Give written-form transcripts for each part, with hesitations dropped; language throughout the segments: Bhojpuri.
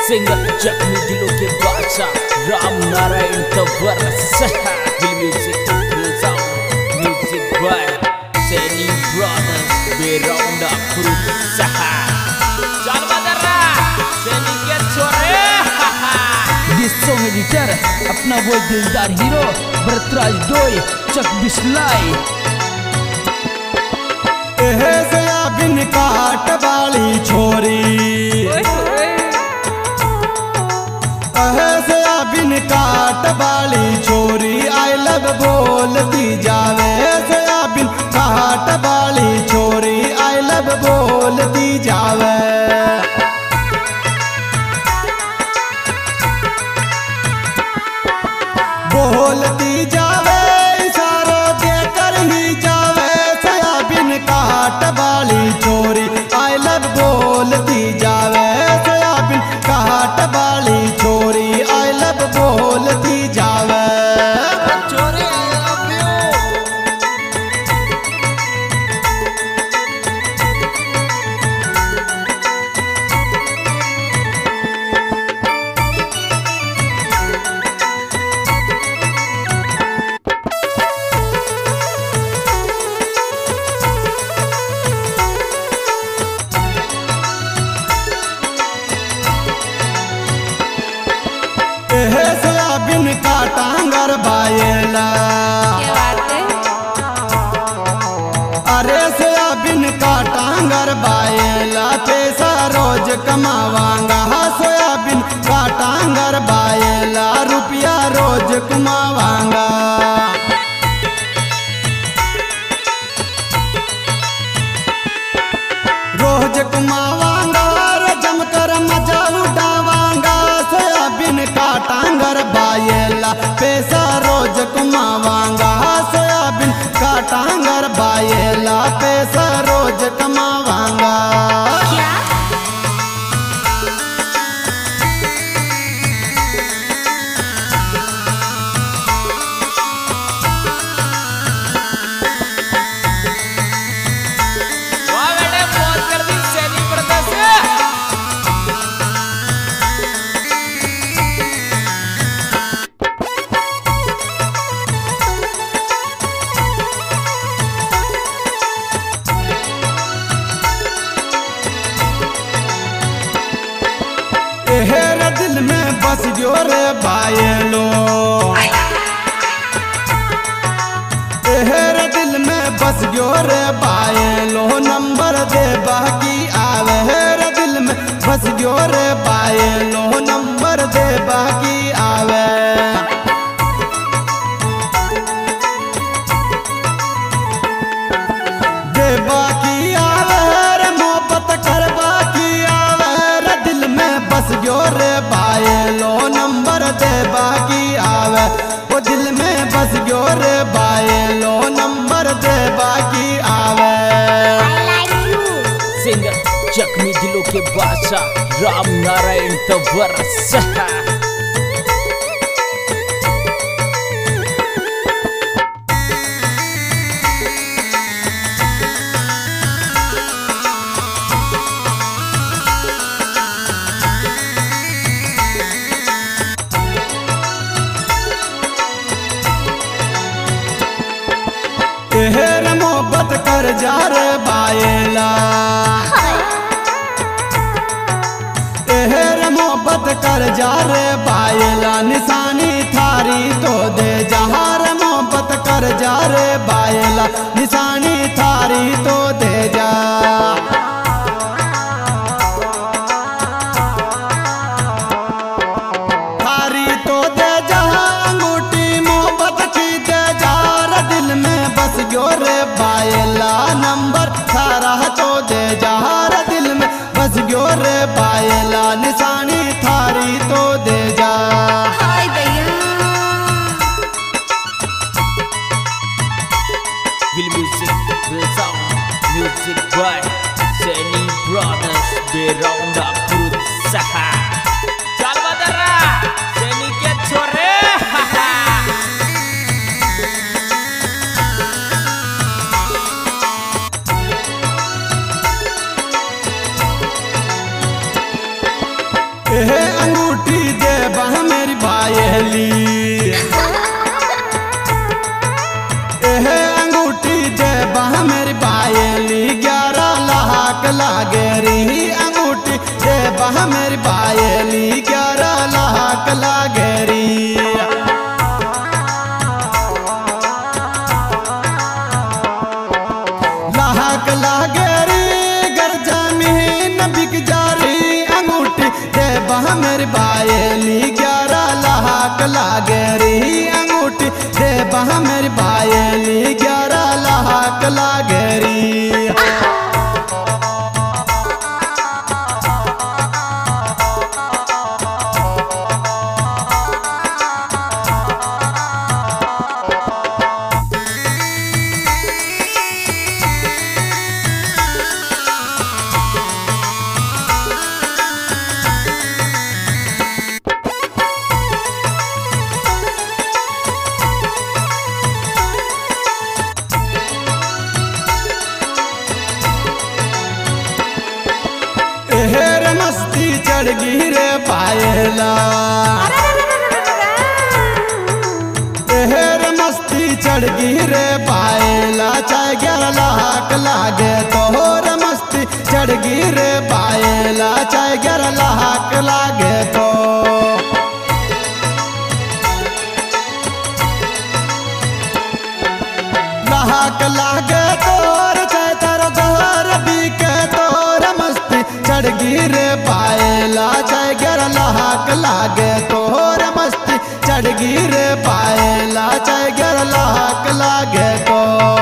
सिंगर जख्मी दिलों के बादशाह Ram Narayan Tanwar music by Saini brothers Beraunda group चल बदरा सैनी के छोरे दिस सॉन्ग एडिटर अपना वो दिलदार हीरो भरतराज डोई चक बिस्लाई बिन काट वाली छोरी बिन काट वाली छोरी आई लव बोलती जावे बिन काट वाली छोरी आई लव बोलती जावे बोलती जावे इशारो देकर ही जावे बिन काट वाली छोरी आई लव बोलती जावे बिन काट वाली छोरी आई लव बोलती जावे छोरी बिन काटांगर बायला अरे सोयाबीन काटांगर बायला पैसा रोज कमावांगा सोयाबीन काटांगर बायला रुपया रोज कमावांगा रोज कमावांगा जमकर मजा उठावांगा सोयाबीन काटांगर बायला पैसा रोज कमावांगा सोयाबीन काटांगर बायला पैसा रोज कमावांगा हेर दिल में बस गयो रे बायलो हेर दिल में बस गयो रे बायलो नंबर दे बाकी आवे हेर दिल में बस गयो रे बायलो नंबर दे बाकी आवे दे बाकी आवे रे मोहब्बत कर बाकी आवे रे दिल में बस गयो रे बायलो नंबर दे बाकी आवे वो दिल में बस गयो रे बायलो नंबर दे बाकी आवे सिंगर जख्मी दिलों के बादशाह राम नारायण तंवर हेर मोहब्बत कर जा रे बायला हेर मोहब्बत कर जा रे बायला निशानी थारी तो दे जहार मोहब्बत कर जा रे बायला निशानी थारी तो दे जा थारी तो दे जा अंगूठी मोहब्बत की दे जा दिल में बस गयो रे बायला नंबर थारा तो दे जहार दिल में बस गयो रे बायला निशानी थारी तो दे जा music by Saini brothers Beraunda group चल बदरा सैनी के छोरे अंगूठी दे बह मेरी बायली, अंगूठी दे बह मेरी बायली, 11 लाख लागे री। अंगूठी दे बह मेरी बायली, 11 लाख लागे री। लाख लागे री गर जमीन बिक जा री। अंगूठी दे बह मेरी बायली, 11 लाख लागे री। अंगूठी दे बह मेरी बायली, 11 लाख लागे री। हेर मस्ती चढ़ गिरे पायला, हेर मस्ती चढ़ गिरे पायला, चाहे 11 लाख लागे तोहर मस्ती चढ़ गिरे पायला, चाहे 11 लाख लागे तो। लाख लागे तोर चाहे तारा जहर बिके तोर मस्ती चढ़ गिरे पायला, चाहे 11 लाख लागे तोर मस्ती चढ़ गिरे पायला, चाहे 11 लाख लागे तो।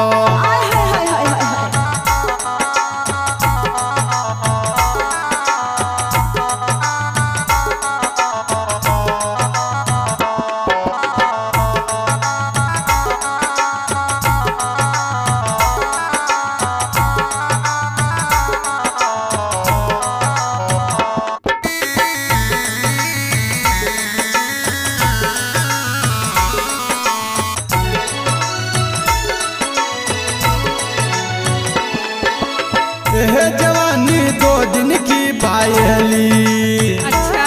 जवानी 2 दिन की बायली, अच्छा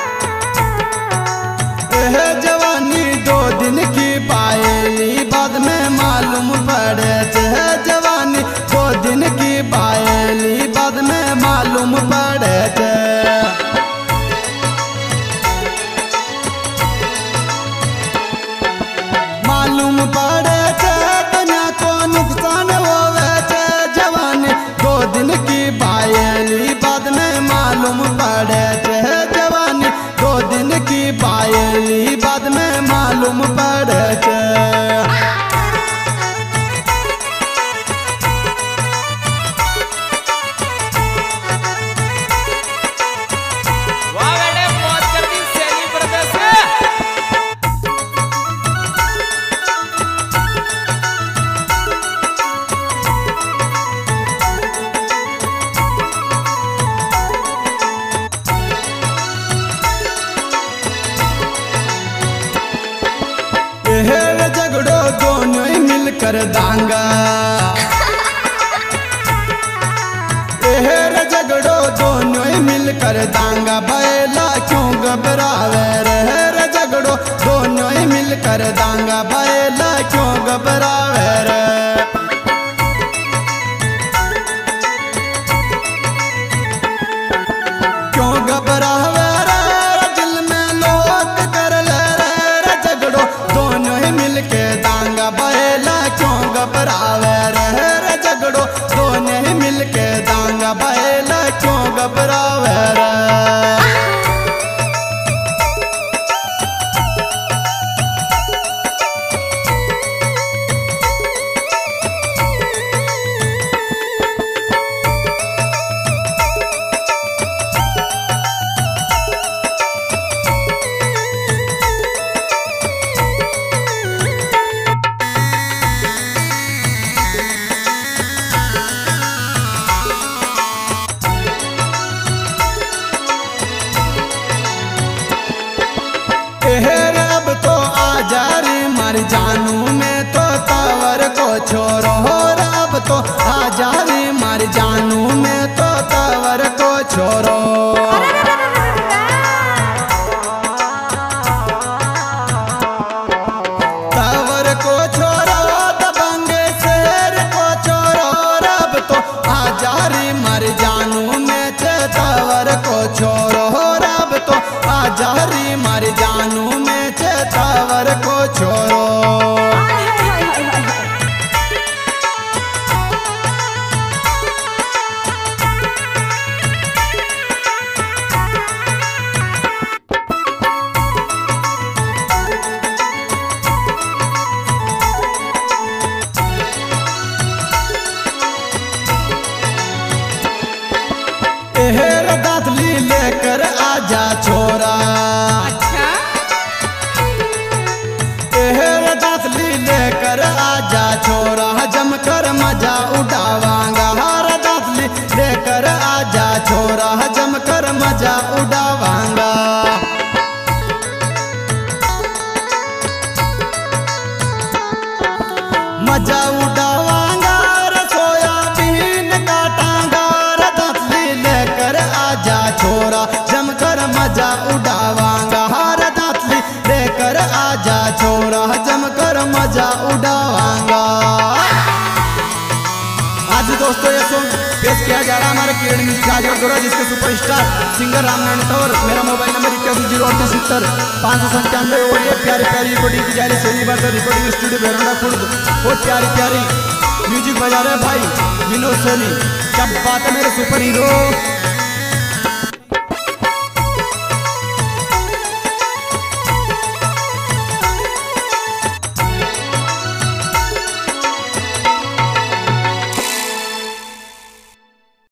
जवानी 2 दिन की बायली, बाद में मालूम पड़े। जवानी 2 दिन की बायली, बाद में मालूम पड़े। मालूम पड़े दुनिया को नुकसान होवे। जवानी 2 दिन की बायली, बाद में मालूम पड़े। जवानी 2 दिन की बायली, बाद में मालूम पड़े। हेर झगड़ो दोनों ही मिलकर दांगा, हेर झगड़ो दोनों ही मिलकर दांगा, बैला क्यों घबरावे रे। हेर झगड़ो दोनों ही मिलकर दांगा, बैला क्यों घबरावे रे। क्यों घबरावे रे, दिल में लोग कर ले रे। झगड़ो दोनों ही मिलके दांगा, बैला क्यों घबरावे रे। झगड़ो दोनों ही मिलके दांगा, बैला क्यों घबरावे रे। हेर अब तो आजा रे मर जानू में तो तवर को छोड़ो। अब तो आजा रे मर जानू में तो तवर को छोड़ो। जमकर मजा उड़ावांगा। मजा उड़ावांगा रे सोयाबीन काटांगा रे दांतली लेकर आजा छोरा जमकर मजा उड़ावांगा रे दांतली लेकर आजा छोरा जमकर मजा उड़ावांगा। आज दोस्तों ये सॉन्ग पेश किया जा रहा है हमारे किरण म्यूजिक द्वारा, जिसके सुपरस्टार सिंगर रामनारायण तंवर। मेरा मोबाइल नंबर 810870 597 और ये प्यारी प्यारी रिकॉर्डिंग की जा रही सोनी बात रिकॉर्डिंग स्टूडियो भैरवडा खुर्द। और प्यारी प्यारी म्यूजिक बजा रहे भाई विनोद सोनी। क्या बात है मेरे सुपर हीरो।